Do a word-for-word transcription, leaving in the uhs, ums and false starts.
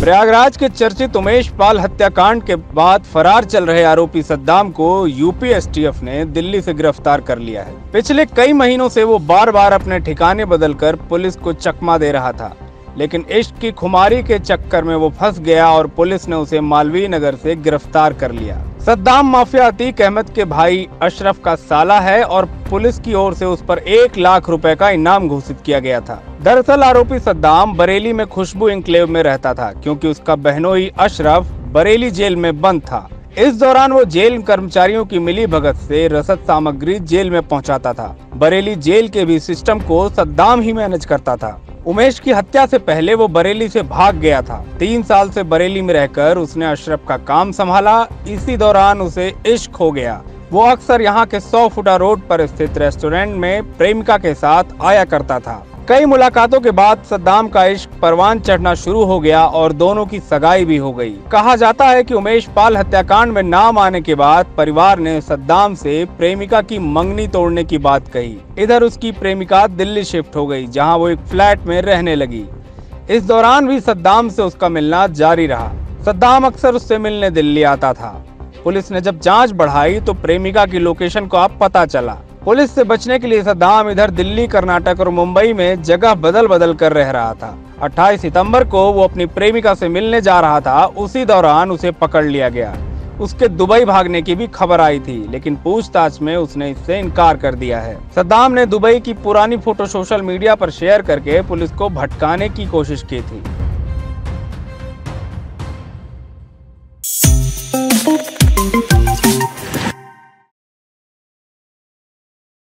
प्रयागराज के चर्चित उमेश पाल हत्याकांड के बाद फरार चल रहे आरोपी सद्दाम को यूपी एसटीएफ ने दिल्ली से गिरफ्तार कर लिया है। पिछले कई महीनों से वो बार बार अपने ठिकाने बदलकर पुलिस को चकमा दे रहा था, लेकिन इश्क की खुमारी के चक्कर में वो फंस गया और पुलिस ने उसे मालवीय नगर से गिरफ्तार कर लिया। सद्दाम माफिया अतीक अहमद के भाई अशरफ का साला है और पुलिस की ओर से उस पर एक लाख रुपए का इनाम घोषित किया गया था। दरअसल आरोपी सद्दाम बरेली में खुशबू एन्क्लेव में रहता था, क्योंकि उसका बहनोई अशरफ बरेली जेल में बंद था। इस दौरान वो जेल कर्मचारियों की मिली भगत से रसद सामग्री जेल में पहुंचाता था। बरेली जेल के भी सिस्टम को सद्दाम ही मैनेज करता था। उमेश की हत्या से पहले वो बरेली से भाग गया था। तीन साल से बरेली में रहकर उसने अशरफ का काम संभाला। इसी दौरान उसे इश्क हो गया। वो अक्सर यहाँ के सौ फुटा रोड पर स्थित रेस्टोरेंट में प्रेमिका के साथ आया करता था। कई मुलाकातों के बाद सद्दाम का इश्क परवान चढ़ना शुरू हो गया और दोनों की सगाई भी हो गई। कहा जाता है कि उमेश पाल हत्याकांड में नाम आने के बाद परिवार ने सद्दाम से प्रेमिका की मंगनी तोड़ने की बात कही। इधर उसकी प्रेमिका दिल्ली शिफ्ट हो गई, जहां वो एक फ्लैट में रहने लगी। इस दौरान भी सद्दाम से उसका मिलना जारी रहा। सद्दाम अक्सर उससे मिलने दिल्ली आता था। पुलिस ने जब जाँच बढ़ाई तो प्रेमिका की लोकेशन को अब पता चला। पुलिस से बचने के लिए सद्दाम इधर दिल्ली, कर्नाटक और मुंबई में जगह बदल बदल कर रह रहा था। अट्ठाईस सितंबर को वो अपनी प्रेमिका से मिलने जा रहा था। उसी दौरान उसे पकड़ लिया गया। उसके दुबई भागने की भी खबर आई थी, लेकिन पूछताछ में उसने इससे इनकार कर दिया है। सद्दाम ने दुबई की पुरानी फोटो सोशल मीडिया पर शेयर करके पुलिस को भटकाने की कोशिश की थी।